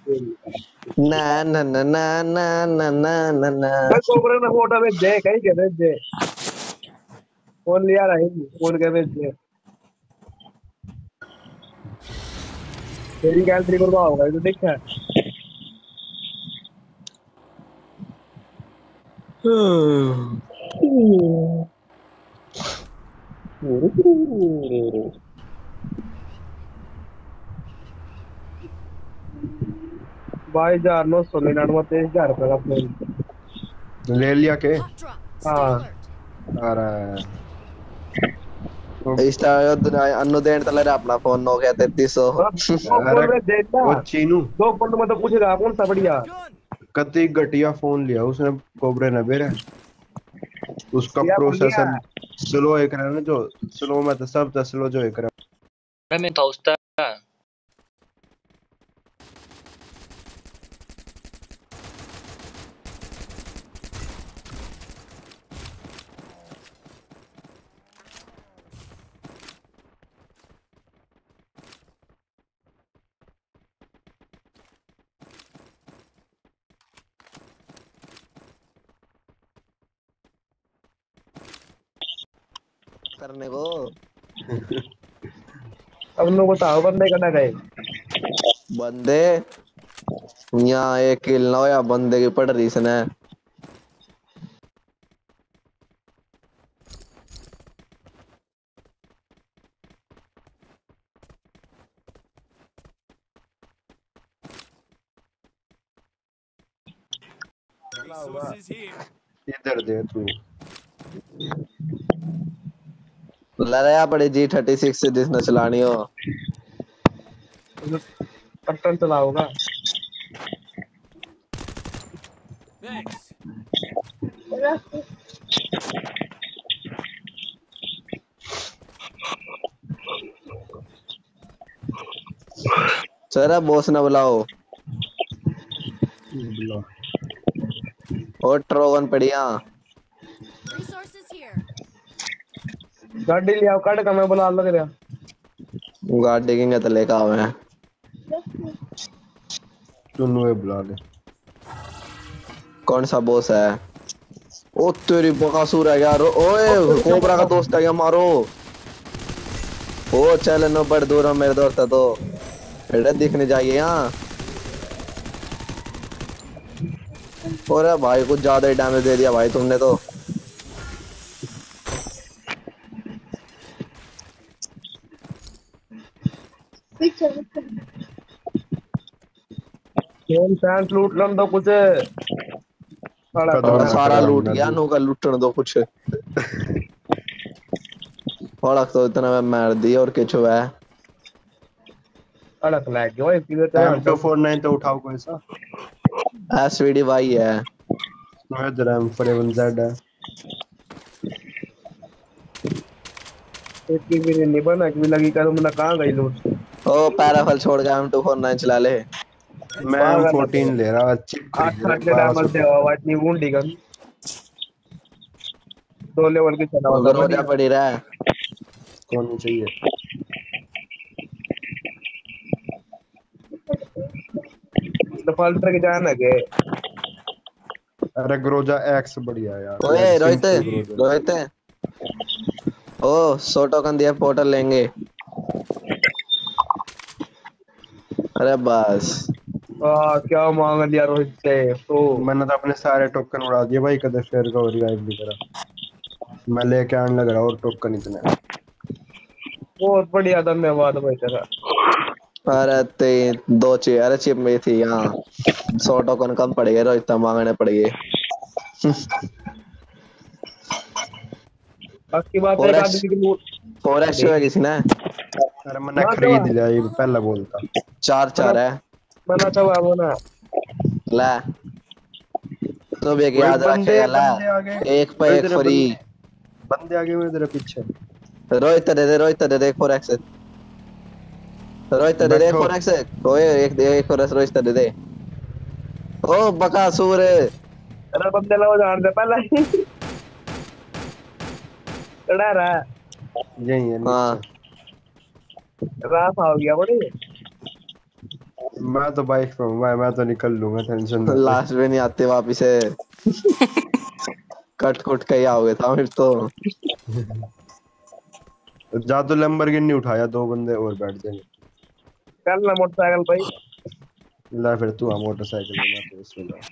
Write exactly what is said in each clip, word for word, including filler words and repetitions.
ना ना ना ना ना ना ना ना ना मैं कोबरा ना फोटो भेज दे कहीं के भेज दे फोन लिया रही फोन के भेज दे तेरी गैलरी करवा होगा ये तो देखा बाईस हजार नौ सौ निन्यानवे तेईस हजार रुपए का फोन ले लिया के हाँ आ रहा है इस अनुदेन तले अपना फोन हो गया तैतीस सौ हाँ, दो अरे फोन में देखना वो चीनू दो फोन में तो पूछ रहा कौन सा बढ़िया कति घटिया फोन लिया उसने कोबरे ने बेरे उसका लिया फोन लिया प्रोसेसर स्लो एक रहा ना जो स्लो में तो सब तो स्लो जो एक रहा मैं दोस्ता करने को अब लोग बताओ बंदे करना गए बंदे यहाँ एक किल ना हो या बंदे की पड़ रही इसने इधर दे तू लड़ाया पड़े जी थर्टी सिक्स से जिसने चलानी हो पट्टन चला होगा सर बॉस ना बुलाओ बुला और ट्रोगन बढ़िया गाड़ी लिया काट का मैं बुला लग रहा गाड़ी देखेंगे तो लेकर आवे हैं चुन्नू ये बुला ले कौन सा बॉस है ओ तेरी बकासुर है यार ओए कोबरा का दोस्त है क्या मारो ओ चल नो बड़ दूर है मेरे दोस्त है तो बेटा दिखने जाइए यहाँ और भाई कुछ ज्यादा ही डैमेज दे दिया भाई तुमने तो फोन फैंस लूट लन तो कुछ सारा और सारा लूट गया नो का लूटने दो कुछ फड़क तो इतना मैं मार दी और कुछ हुआ है अड़क लग गया इसकी तो एम टू फोर नाइन तो उठाओ कोई सा एसवीडी भाई है तो इधर एम फोर वन जेड है इसकी भी नहीं बना कि लगी कर तुमने कहां गई लूट ओ पैराफल छोड़ के एम टू फोर नाइन चला ले मैं एम फोर्टीन ले रहा चिप आठ आठ के डैमेज दे आवाज नहीं बूंदी गन दो लेवल की चला मगर हो जा पड़ी रहा कौन चाहिए डिफॉल्टर के जाना के अरे ग्रोजा एक्स बढ़िया यार ओए रोहित रोहित ओ सौ टोकन दिया पोर्टल लेंगे अरे बस आ, क्या मांग लिया रोहित से तो मैंने तो अपने सारे टोकन उड़ा दिए भाई कदर शेयर का और रिवाइव भी करा मैं लेके आने लग रहा और टोकन इतने बहुत बढ़िया धन्यवाद भाई तेरा अरे ते दो चेयर चिप में थी यहाँ सौ टोकन कम पड़ गए रोहित मांगने पड़ गए बाकी बात है आदमी की लूट फोर एक्स है किसी ने अरे मैंने खरीद लिया ये पहला बोलता चार चार है बना चाहा वो ना ला तो भी याद रखेगा ला एक पे एक फ्री बंदे आगे हुए तेरे पीछे रोहित दे दे रोहित दे दे फोर एक्स रोहित दे दे फोर एक्स ओए एक दे एक फोर एक्स रोहित दे दे ओ बकासुर अरे बंदे लो जान दे पहले चढ़ा रहा यही है हां रात आ गया बड़ी मैं तो बाइक पे हूँ, मैं मैं तो निकल लूंगा, टेंशन मत ले। लास्ट में नहीं आते वापिस से। कट कुट के ही आओगे था फिर तो। जा तो लैम्बोर्गिनी उठाया, दो बंदे और बैठ जाएंगे। चल ना मोटरसाइकिल भाई। ला फिर तू आ मोटरसाइकिल में, मैं तो इसमें जा।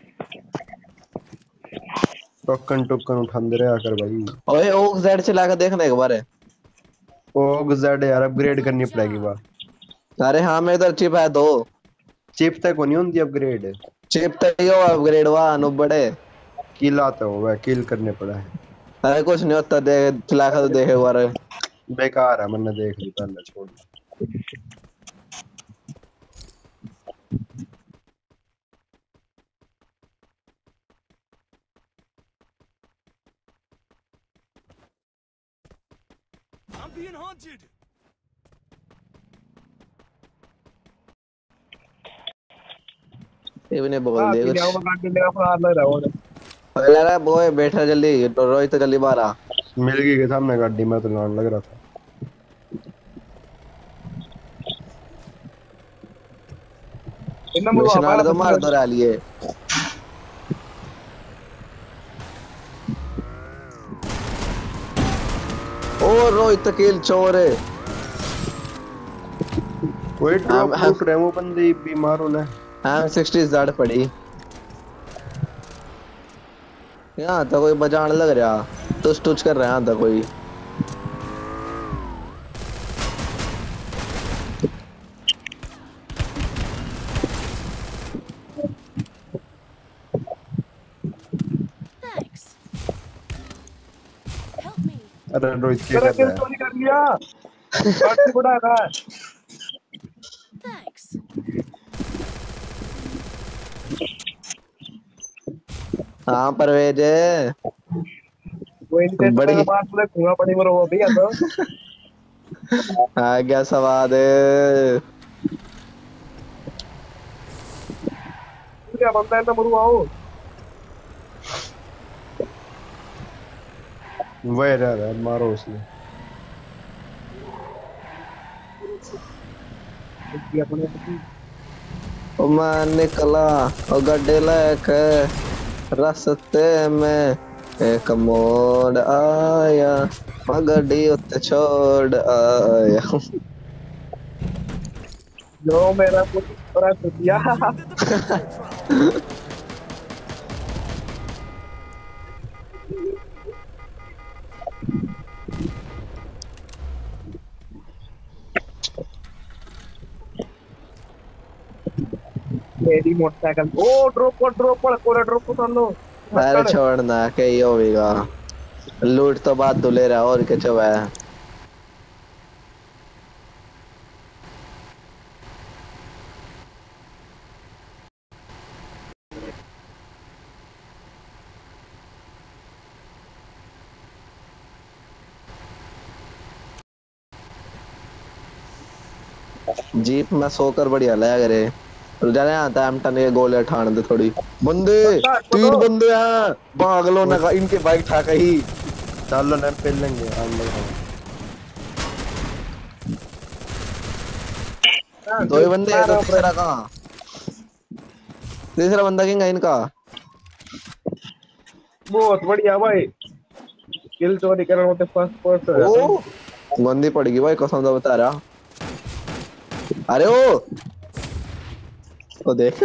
टोकन टोकन उठांदे रहा कर भाई। ओए ओक जेड चला के देखना एक बार है। ओ जेड यार अपग्रेड करनी पड़ेगी बा। अरे हाँ मेरे इधर चिप है दो। चिप तक नहीं होती अपग्रेड। चिप तो ही हो अपग्रेड हुआ अनुबड़े। किल आता हो वह किल करने पड़ा है। अरे कुछ नहीं होता, देख चला के तो देखे एक बार। बेकार है, मैंने देख ली पहले, छोड़। I'm being hunted. ये ने बोल हां दे कि कुछ। जाओ काट देगा फरार लग रहा हो। अरे अरे बॉय बैठा जल्दी, तो रोहित तो जल्दी बाहर आ। मिल गई के सामने गाड़ी, में तो लान लग रहा था। इन नंबर मिशन हमारा आले तो मार दो रैलिए। ओ रोहित किल चोर है। कोई ड्रॉप हम- लूट रहे वो बंदे बीमार होने। हम सिक्सटी जड़ पड़ी। यहाँ तो कोई बजान लग रहा, तुस तुच कर रहा था कोई। Thanks. Help me. अरे रोहित क्या तेरा कर किल रहा है? चोरी कर लिया। काट बड़ा का। Thanks. हाँ परवेज वो इनके बड़ी से बात में खुआ पड़ी मरो वो भी है तो। आ गया सवाद। क्या बनता है ना मरू आओ। वह रह रहा है, मारो उसने। ये अपने ओ मैं निकला ओ गड्ढे लेके रास्ते में एक मोड़ आया, मैं गड्डी उत्ते छोड़ आया। जो मेरा कुछ बड़ा दिया। मेरी मोटरसाइकिल ओ ड्रॉप पर ड्रॉप पर कोरा ड्रॉप को कर लो। अरे छोड़ना के ही होगा, लूट तो बात दुले रहा और क्या चवा है। जीप में सोकर बढ़िया लगा करे। जाने आता है हम टने गोले ठाण दे थोड़ी। बंदे तीन बंदे हैं, भाग लो ना, इनके बाइक ठा कहीं। चलो ना पेल लेंगे आम लोग। दो ही बंदे हैं, तो तीसरा कहाँ? तीसरा बंदा किंगा इनका। बहुत बढ़िया भाई। किल चोरी करने होते फर्स्ट पर्सन। ओ गंदी पड़ेगी भाई, कसम से बता रहा। अरे ओ ओ देख।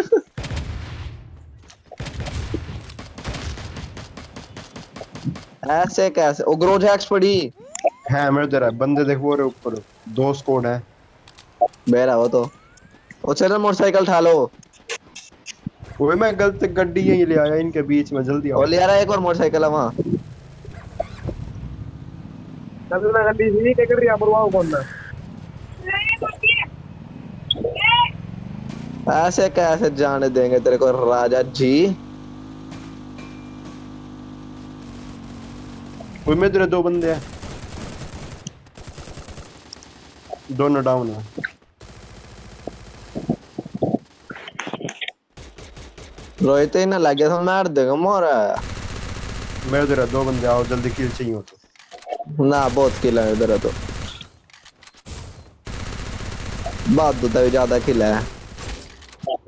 ऐसे कैसे ओ ग्रोज हैक्स पड़ी है मेरे तेरा बंदे देख वो रे ऊपर, दो स्क्वाड है। बेरा हो तो ओ चलो मोटरसाइकिल ठा लो। ओए मैं गलत गड्डी यहीं ले आया इनके बीच में, जल्दी आओ। और ले आ रहा है एक और मोटरसाइकिल है वहाँ। कभी ना गड्डी ही क्या कर रही है मरवाओ कौन ना। ऐसे कैसे जाने देंगे तेरे को राजा जी। ओए मेरे तेरे दो बंदे हैं, दोनों डाउन है। रोहित ही ना लग गया तो मार देगा मोरा। मेरे तेरा दो बंदे, आओ जल्दी किल चाहिए हो तो। ना बहुत किला है उधर तो, बात तो तभी ज्यादा किला है।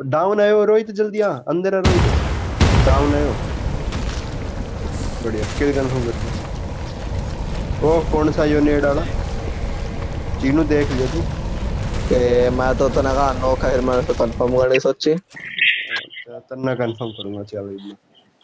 डाउन आयो रोहित, जल्दी आ अंदर आ रोहित, डाउन आयो। बढ़िया किल कंफर्म कर दिया। ओ कौन सा यूनिट वाला चीनू देख लिया तू? के मैं तो तना का नो खैर मैंने तो कंफर्म करने सोची। अच्छा तना कंफर्म करूंगा चल इधर।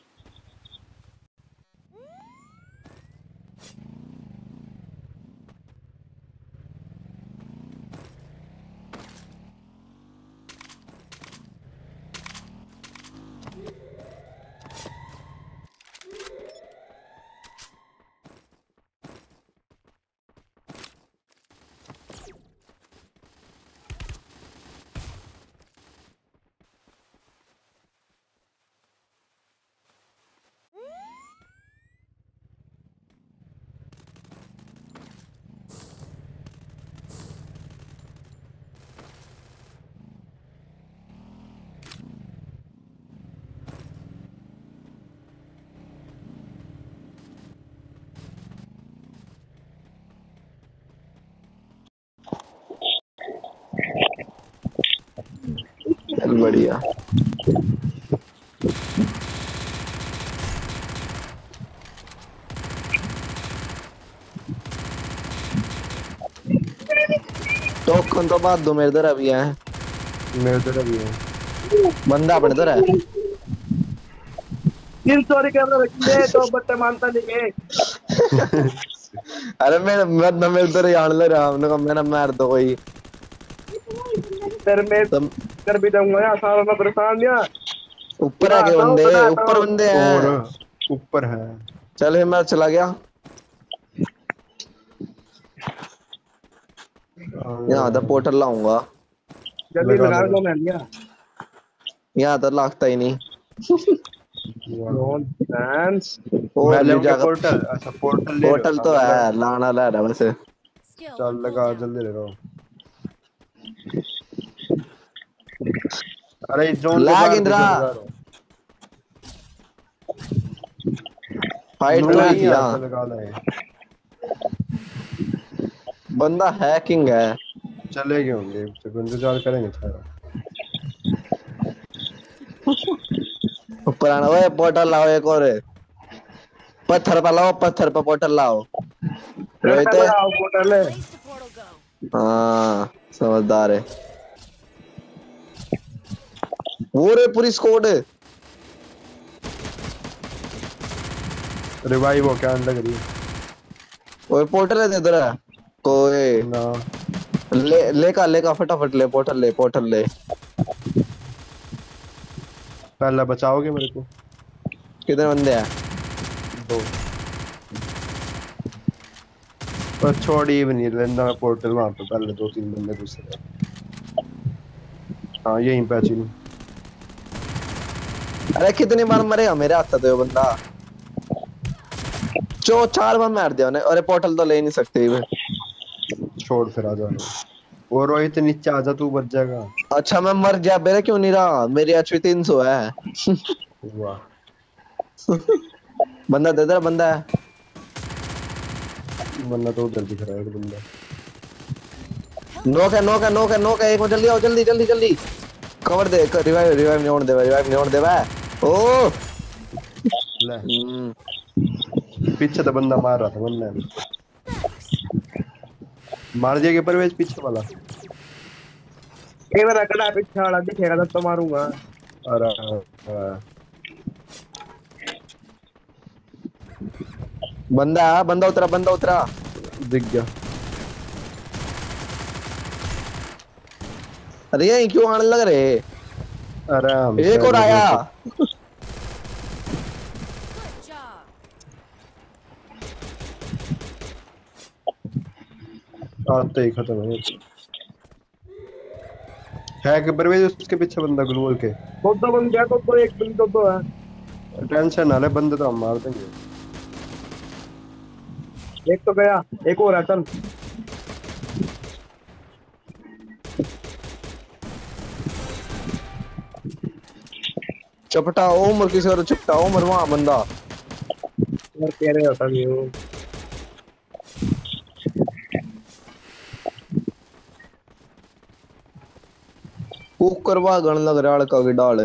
चल बढ़िया। टोकन तो बाद दो मेरे इधर अभी है। मेरे इधर भी है बंदा अपने इधर है। तीन सॉरी कैमरा रखिए तो बट्टे मानता नहीं है। अरे मैं मैं मेरे इधर यार ले रहा हूं ना, मैंने मार दो कोई तेरे में तुम कर भी दूंगा यार, सारा ना परेशान यार। ऊपर है के बंदे, ऊपर बंदे और हैं। ऊपर है। चल फिर मैं चला गया। यहाँ तो पोर्टल लाऊंगा। जल्दी लगा लगा लगा। दो मैं लिया। यहाँ तो लगता ही नहीं। नॉनसेंस। मैं और ले भी आऊंगा जगह पोर्टल। अच्छा पोर्टल ले रहे हो? पोर्टल तो हाँ, लगा। है, लाना ला रहा वैसे। Skill चल on लगा cooldown. जल्दी ले रहा हूँ। अरे जोन के लैग बाहर इंद्रा देखो लगा रहा हूँ। फाइट नो तो हुई नहीं थी आता यहाँ। लगा लाए। बंदा हैकिंग है। चले गए होंगे तो इंतजार करेंगे सारा। ऊपर आना। ओए पोर्टल लाओ एक और। पत्थर पे लाओ, पत्थर पे पोर्टल लाओ। रोहित है? लगाओ पोर्टल है। Place the portal go. हाँ समझदार है वो रे, पूरी स्क्वाड है। रिवाइव हो क्या लग रही है? ओए पोर्टल है इधर है कोई। ना ले ले का ले का फटाफट ले, पोर्टल ले, पोर्टल ले। पहला बचाओगे मेरे को? कितने बंदे हैं? दो। पर छोड़ी भी नहीं लेना पोर्टल वहां पे, पहले दो तीन बंदे दूसरे। हाँ यहीं पे चीनू। अरे कितनी बार मरेगा मेरे हाथ से तो ये बंदा। चो चार बार मार दिया उन्हें। अरे पोर्टल तो ले नहीं सकते ये। छोड़ फिर आ जाना। वो रोहित नीचे आजा, तू बच जाएगा। अच्छा मैं मर गया, मेरे क्यों नहीं रहा? मेरी एचपी तीन सौ है। वाह बंदा दे दे, बंदा है। वरना तो उधर दिख रहा है एक बंदा। नोक है, नोक है, नोक है, नोक है। एक मिनट जल्दी आओ, जल्दी जल्दी जल्दी। कवर दे, रिवाइव रिवाइव नहीं होने देवा, रिवाइव नहीं होने देवा। ओ ले हम्म, पीछे तो बंदा मार रहा था वरना मार दिया के परवेज पीछे वाला। एक बार रखना पीछे वाला दिखेगा तब तो मारूंगा। अरे अरे, बंदा है, बंदा उतरा, बंदा उतरा। दिख गया। अरे ये क्यों आने लग रहे? आराम एक और आया। Good job. आते ही खत्म है। है कि परवेज उसके पीछे बंदा ग्लूअल के। दो दो बन गया तो, तो एक बन दो दो है। टेंशन ना ले, बंदे तो हम मार देंगे। एक तो गया, एक और है चल। चपटा उम्र किसी और चपटा उम्र वहां बंदा। यार कह रहे होता नहीं हूँ। कुक करवा गण लग रहा लड़का की डाल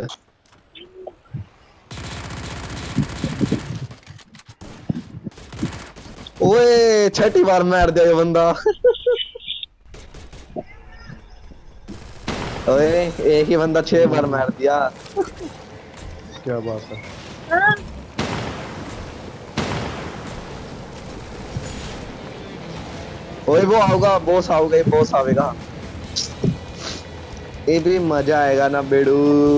ओए छठी बार मार दिया ये बंदा ओए एक ही बंदा छह बार मार दिया क्या बात है ओए वो आओगा बॉस आओगा ये बॉस आवेगा ये भी मजा आएगा ना बेडू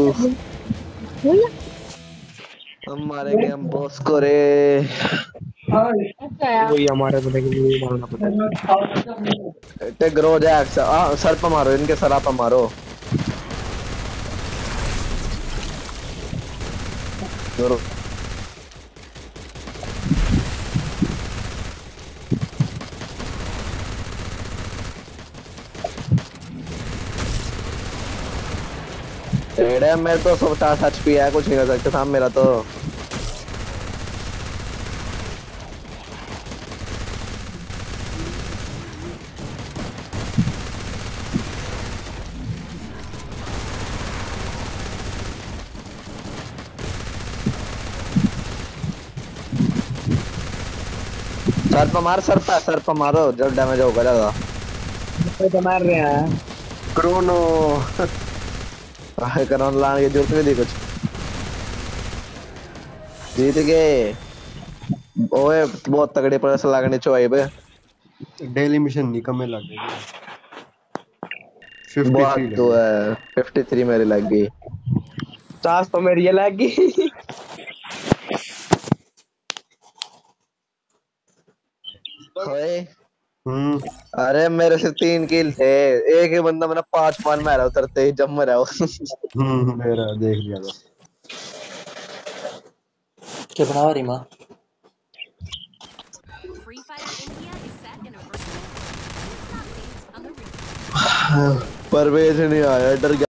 हम मारेंगे हम बॉस को रे वही हमारे बंदे के लिए मारना पड़ता है। टेक ग्रो जैक्स आ सर पे मारो इनके सर पे मारो जोरो एडे मेरे तो सब चार सच भी है कुछ नहीं कर सकते साहब मेरा तो सर पर मार सर पर सर पर मारो जब डैमेज होगा ज्यादा तो मार रहे हैं क्रोनो करोन लाने की जरूरत नहीं थी कुछ जीत गए ओए बहुत तगड़े प्रेस लगने चाहिए बे डेली मिशन नहीं कम लग गई बहुत तिरेपन तो है तिरेपन मेरी लग गई चास तो मेरी ये लग गई ओए हम्म अरे मेरे से तीन किल थे एक ही बंदा मैंने पांच पान मारा उतरते ही जब मरा वो हम्म मेरा देख लिया था क्या बना रही माँ Free Fire India is set in a virtual. It's not based on the real. Parvez नहीं आया डर गया